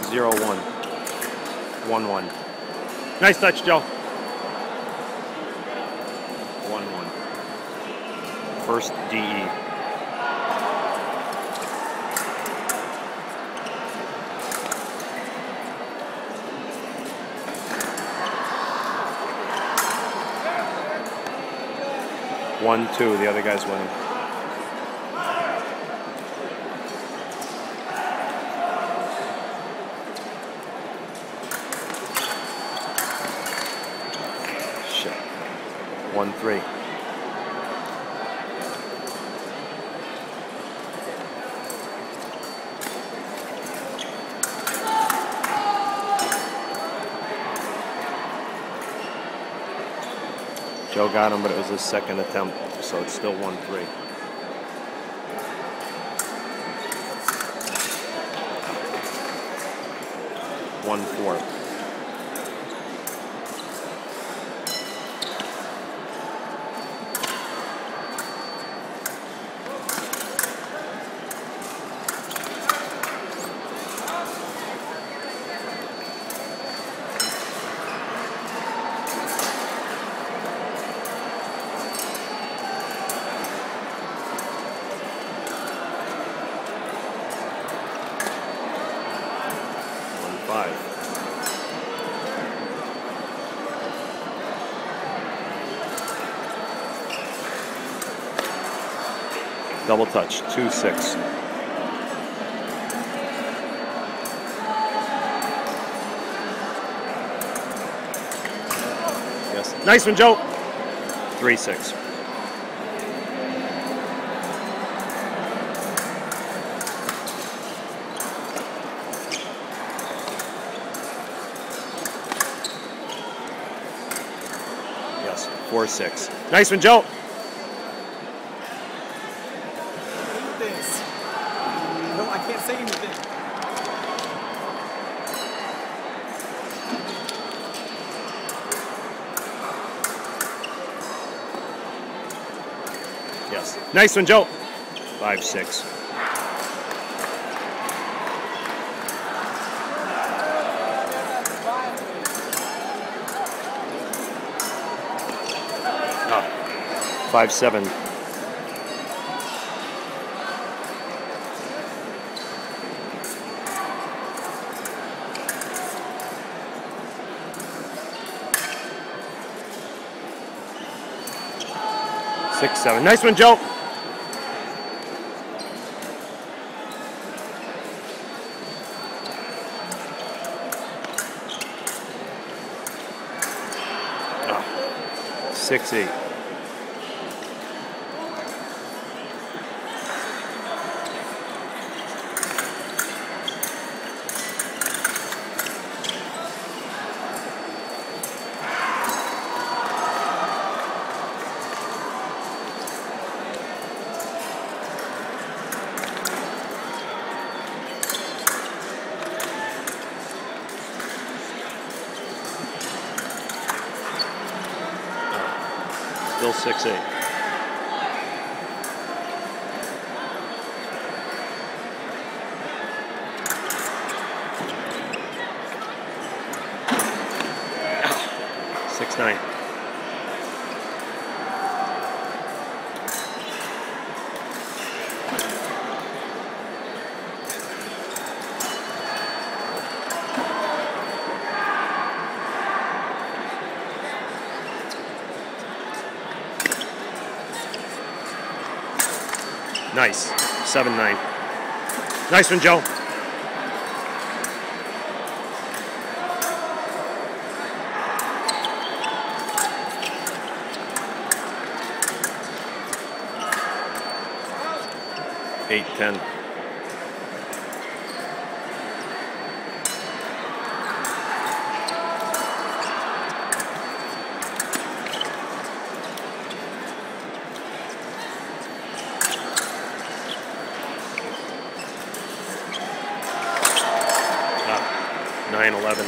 0-1. 1-1. Nice touch, Joe. 1-1. First DE. One, two. The other guy's winning. Shit. 1-3. Joe got him, but it was his second attempt, so it's still 1-3. One, 4. Double touch, 2-6. Yes. Nice one, Joe. 3-6. Yes, 4-6. Nice one, Joe. No, I can't say anything. Yes. Nice one, Joe. 5-6. Oh. 5-7. 6-7. Nice one, Joe. Oh. 6-8. Still 6-8. Ah, 6-9. Nice. 7-9. Nice one, Joe. Eight, 10. Ah, 9-11.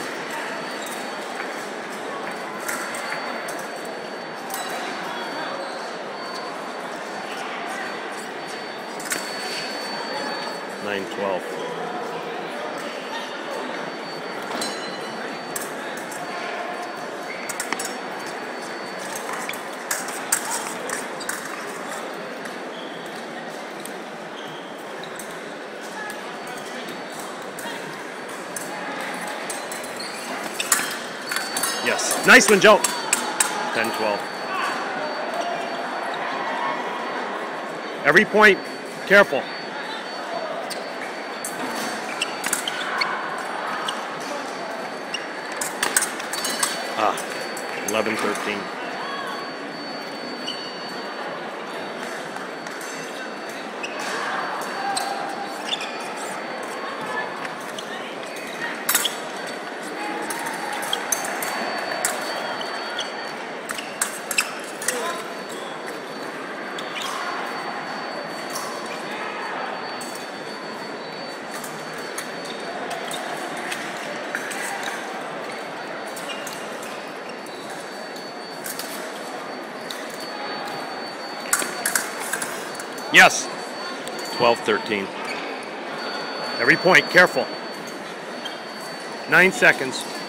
Yes. Nice one, Joe. 10-12. Every point, careful. 11-13. Yes. 12-13. Every point, careful. 9 seconds.